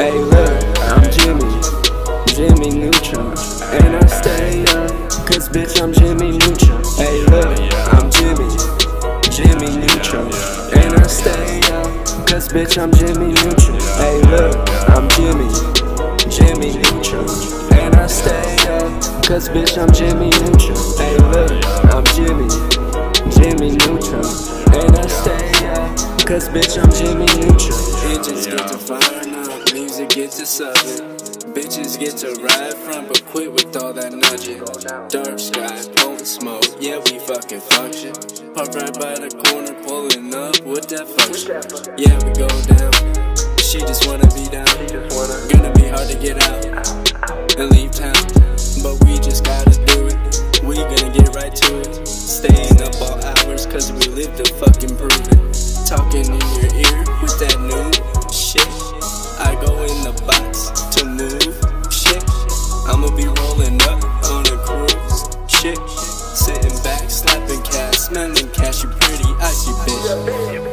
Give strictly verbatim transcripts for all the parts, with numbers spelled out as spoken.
Hey look, I'm Jimmy, Jimmy Neutron, and I stay up, cause bitch I'm Jimmy Neutron. Hey look, I'm Jimmy, Jimmy Neutron, and I stay up, cause bitch I'm Jimmy Neutron. Hey look, I'm Jimmy, Jimmy Neutron, and I stay up, cause bitch I'm Jimmy Neutron. Hey look, I'm Jimmy, Jimmy Neutron, and I stay up, cause bitch I'm Jimmy Neutron. Bitches get to firing up, music get to subbing, bitches get to ride front, but quit with all that nudging. Dark sky, blowing smoke, yeah we fucking function. Park right by the corner, pulling up with that function. Yeah we go down, she just wanna be down. Gonna be hard to get out and leave town, but we just gotta do it. We gonna get right to it, staying up all hours cause we live to fucking prove it. Talking in your ear with that new shit, I go in the box to move shit. I'ma be rolling up on a cruise shit, sitting back, slapping cash, smelling cash, you pretty icy bitch.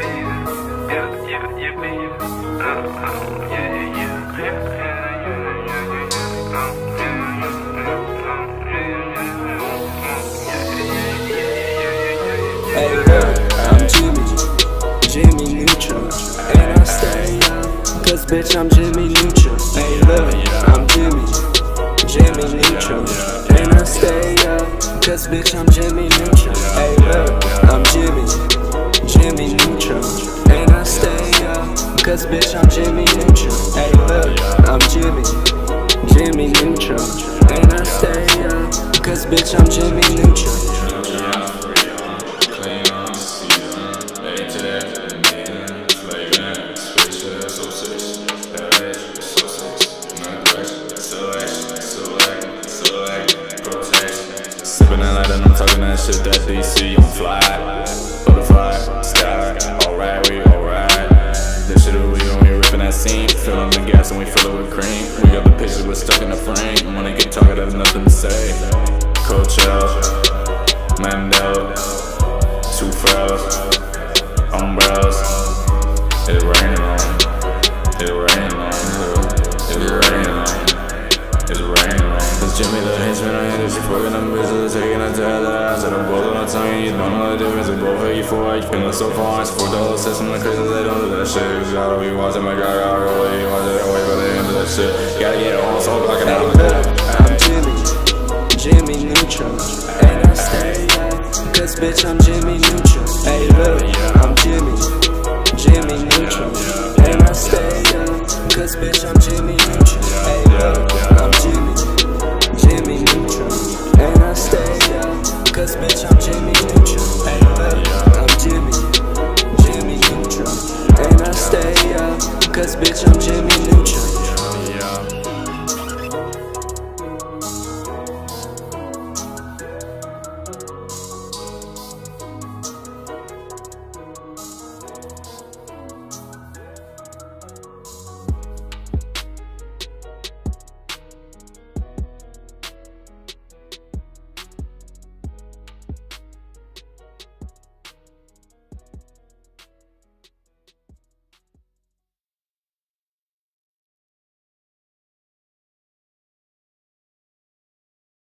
Hey look, I'm Jimmy, Jimmy Neutron, and I stay up, cause bitch I'm Jimmy Neutron. Hey look, I'm Jimmy, Jimmy Neutron, and I stay up, cause bitch I'm Jimmy Neutron. Hey look, I'm Jimmy, Jimmy Neutron, and I stay up, cause bitch I'm Jimmy Neutron. Hey look, I'm Jimmy, Jimmy Neutron, and I stay up, cause bitch I'm Jimmy Neutron. Sippin' that light and I'm talking that shit that D C on fly. Butterfly, sky, alright, we alright. This shit we when we rippin' that scene. Fillin' the gas and we fill it with cream. We got the picture, we're stuck in the frame. And when I get talking, there's nothing to say. Coachella, Mandela, two fellas, umbrellas. It's raining on me. It's raining on me. It's raining on me. It's raining on me. It's Jimmy the henchman on here. She fucking them bitches, taking her to the house. And I'm both on the tongue, and you don't know the difference. We both hate you for it. You feeling so far. It's four dollar system, like crazy, they don't do that shit. You gotta be watching my guy, gotta really watch it away by the end of that shit. Gotta get it on, so I'm blocking out. I'm Jimmy, Jimmy Neutron, and I stay up, cause bitch I'm Jimmy Neutron. Hey look, I'm Jimmy, Jimmy Neutron, and I stay up, cause bitch I'm Jimmy Neutron.